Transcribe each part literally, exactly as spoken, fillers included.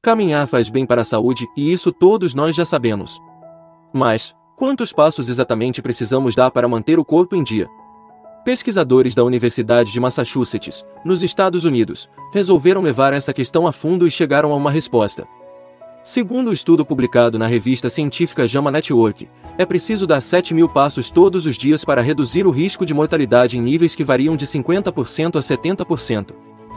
Caminhar faz bem para a saúde e isso todos nós já sabemos. Mas, quantos passos exatamente precisamos dar para manter o corpo em dia? Pesquisadores da Universidade de Massachusetts, nos Estados Unidos, resolveram levar essa questão a fundo e chegaram a uma resposta. Segundo o estudo publicado na revista científica JAMA Network, é preciso dar sete mil passos todos os dias para reduzir o risco de mortalidade em níveis que variam de cinquenta por cento a setenta por cento.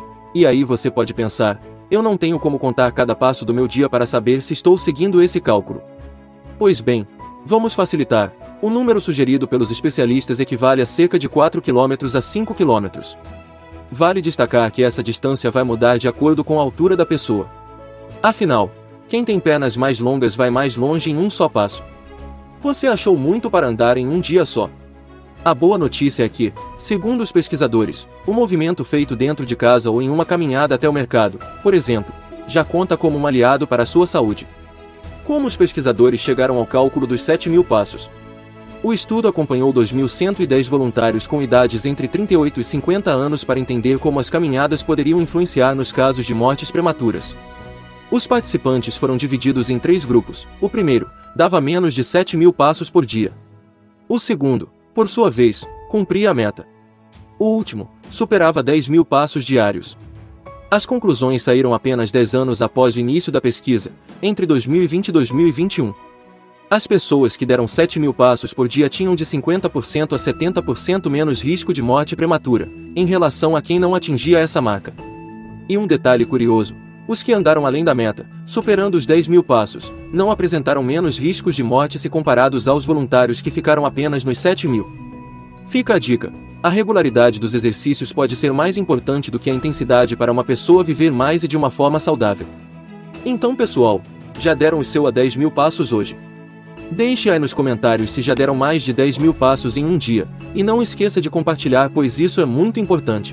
E aí você pode pensar, eu não tenho como contar cada passo do meu dia para saber se estou seguindo esse cálculo. Pois bem, vamos facilitar. O número sugerido pelos especialistas equivale a cerca de quatro quilômetros a cinco quilômetros. Vale destacar que essa distância vai mudar de acordo com a altura da pessoa. Afinal, quem tem pernas mais longas vai mais longe em um só passo. Você achou muito para andar em um dia só. A boa notícia é que, segundo os pesquisadores, o movimento feito dentro de casa ou em uma caminhada até o mercado, por exemplo, já conta como um aliado para a sua saúde. Como os pesquisadores chegaram ao cálculo dos sete mil passos? O estudo acompanhou dois mil cento e dez voluntários com idades entre trinta e oito e cinquenta anos para entender como as caminhadas poderiam influenciar nos casos de mortes prematuras. Os participantes foram divididos em três grupos. O primeiro, dava menos de sete mil passos por dia. O segundo, por sua vez, cumpria a meta. O último, superava dez mil passos diários. As conclusões saíram apenas dez anos após o início da pesquisa, entre dois mil e vinte e dois mil e vinte e um. As pessoas que deram sete mil passos por dia tinham de cinquenta por cento a setenta por cento menos risco de morte prematura, em relação a quem não atingia essa marca. E um detalhe curioso, os que andaram além da meta, superando os dez mil passos, não apresentaram menos riscos de morte se comparados aos voluntários que ficaram apenas nos sete mil. Fica a dica, a regularidade dos exercícios pode ser mais importante do que a intensidade para uma pessoa viver mais e de uma forma saudável. Então pessoal, já deram o seu a dez mil passos hoje? Deixe aí nos comentários se já deram mais de dez mil passos em um dia, e não esqueça de compartilhar pois isso é muito importante.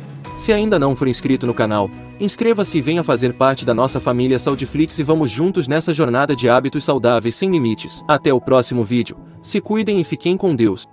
Se ainda não for inscrito no canal, inscreva-se e venha fazer parte da nossa família Saudiflix e vamos juntos nessa jornada de hábitos saudáveis sem limites. Até o próximo vídeo, se cuidem e fiquem com Deus.